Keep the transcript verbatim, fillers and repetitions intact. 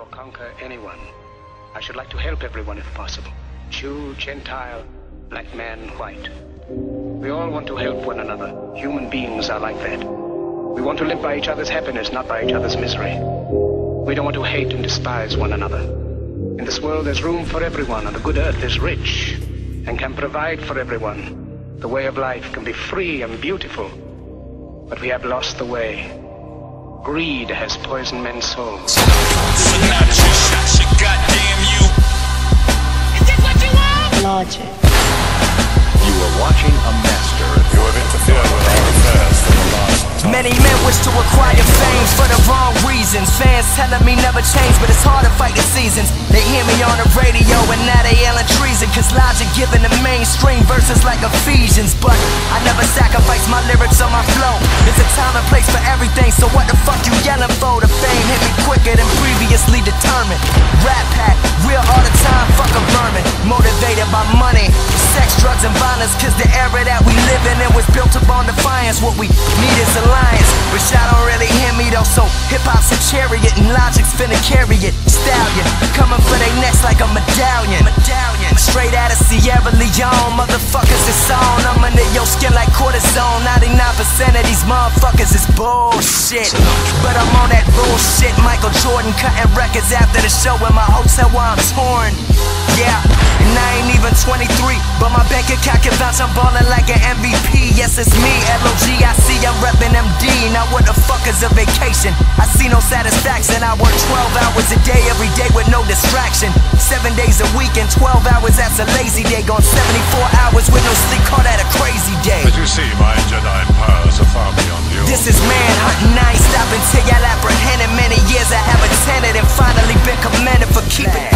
or conquer anyone. I should like to help everyone if possible. Jew, Gentile, black man, white. We all want to help one another. Human beings are like that. We want to live by each other's happiness, not by each other's misery. We don't want to hate and despise one another. In this world there's room for everyone, and the good earth is rich and can provide for everyone. The way of life can be free and beautiful, but we have lost the way. Greed has poisoned men's souls. Sinatra shot your goddamn you. Is this what you want? Logic. You are watching a master. You have interfered with our affairs for the last time. Many men wish to acquire fame for the wrong reasons. Fans telling me never change, but it's hard to fight the seasons. They hear me on the radio and now they yelling treason, cause Logic giving the mainstream verses like Ephesians. But I never sacrifice my lyrics on my flow. There's a time and place for everything, so what the fuck you yelling for? The fame hit me quicker than previously determined. Rap Pack, real all the time, fuck a vermin. Motivated by money, sex, drugs and violence, cause the era that we live in it was built upon defiance. What we need is alliance, but y'all don't really hear me though. So hip-hop's a chariot and Logic's finna carry it. Stallion, coming for they necks like a medallion. Medallion, straight out of Sierra Leone, motherfuckers is on. I'm under your skin like cortisone. ninety-nine percent of these motherfuckers is bullshit, but I'm on that bullshit. Michael Jordan cutting records after the show in my hotel while I'm torn. Yeah, and I ain't even twenty-three, but my bank account can vouch I'm ballin' like an M V P. Yes, it's me, L O G I C, I'm reppin' M D. Now what the fuck is a vacation? I see no satisfaction. I work twelve hours a day, every day with no distraction. Seven days a week and twelve hours, that's a lazy day. Gone seventy-four hours with no sleep, call that a crazy day. As you see, my Jedi powers are far beyond you. This is manhunting, I ain't stopping till y'all apprehended. Many years I have attended and finally been commended for keeping